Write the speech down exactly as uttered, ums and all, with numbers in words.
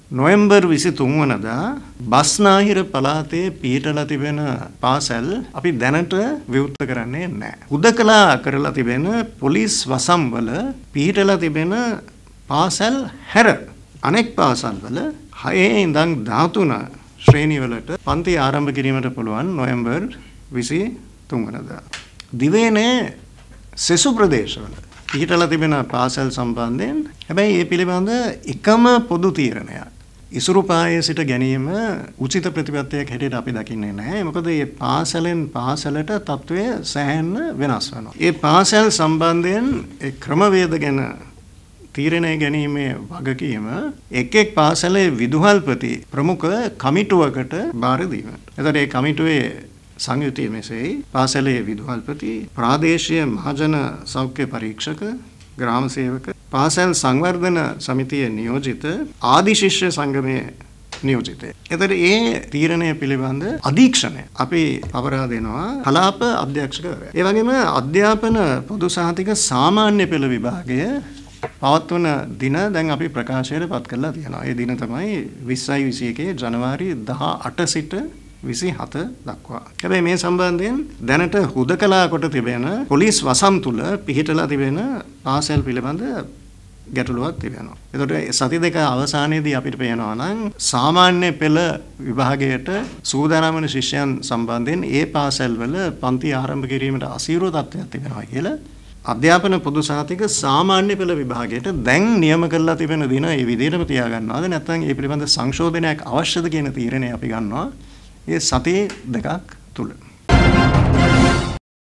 නොවැම්බර් විසිතුන් වනදා බස්නාහිර පළාතේ පිහිටලා තිබෙන පාසල් අපි දැනට විවෘත කරන්නේ නැහැ. හුදකලා කරලා තිබෙන පොලිස් වසම්වල පිහිටලා තිබෙන පාසල් හැර අනෙක් පාසල්වල හයේ ඉඳන් දහතුන ශ්‍රේණිවලට පන්ති ආරම්භ කිරීමට පුළුවන් නොවැම්බර් විසිතුන් වනදා. දිවයිනේ සෙසු ප්‍රදේශවල පිහිටලා තිබෙන පාසල් සම්බන්ධයෙන් හැබැයි මේ පිළිබඳ එකම පොදු තීරණයක් ඉසුරු පායේ සිට ගැනීම උචිත ප්‍රතිපත්තියක් හැටියට අපි දකින්නේ නැහැ. මොකද මේ පාසලෙන් පාසලට තත්වය සෑහෙන්න වෙනස් වෙනවා. මේ පාසල් සම්බන්ධයෙන් ඒ ක්‍රමවේද ගැන තීරණය ගැනීමේ වගකීම එක් එක් පාසලේ විදුහල්පති ප්‍රමුඛ කමිටුවකට බාර දීමට. එතකොට මේ කමිටුවේ සංයුතිය මෙසේයි. පාසලේ විදුහල්පති, ප්‍රාදේශීය මහජන සෞඛ්‍ය පරීක්ෂක, ග්‍රාම සේවක, පාසල් සංවර්ධන සමිතියේ නියෝජිත, ආදි ශිෂ්‍ය සංගමයේ නියෝජිතය. එතකොට මේ තීරණය පිළිබඳ අධීක්ෂණය අපි පවරා දෙනවා කලාප අධ්‍යක්ෂකවරයා. ඒ වගේම අධ්‍යාපන පොදු සහතික සාමාන්‍ය පෙළ විභාගය පවත්වන දින දැන් අපි ප්‍රකාශයට පත් කරලා තියෙනවා. ඒ දින තමයි විස්සයි විසිඑකේ ජනවාරි දහඅට සිට විසිහත දක්වා. හැබැයි මේ සම්බන්ධයෙන් දැනට හුදකලා කොට තිබෙන පොලිස් වසම් තුල පිහිටලා තිබෙන පාසල් පිළිබඳ ගැටලුවක් තිබෙනවා. ඒතකොට සති දෙක අවසානයේදී අපිට පේනවා නම් සාමාන්‍ය පෙළ විභාගයට සූදානම් වන ශිෂ්‍යයන් සම්බන්ධයෙන් ඒ පාසල් වල පන්ති ආරම්භ කිරීමට අසීරු තත්ත්වයක් තිබෙනවා කියලා අධ්‍යාපන පොදු සහතික සාමාන්‍ය පෙළ විභාගයට දැන් නියම කරලා තිබෙන දින ඒ විදිහටම තියාගන්නවාද නැත්නම් ඒ පිළිබඳ සංශෝධනයක් අවශ්‍යද කියන තීරණය අපි ගන්නවා ඒ සතියේ දෙකක් තුල.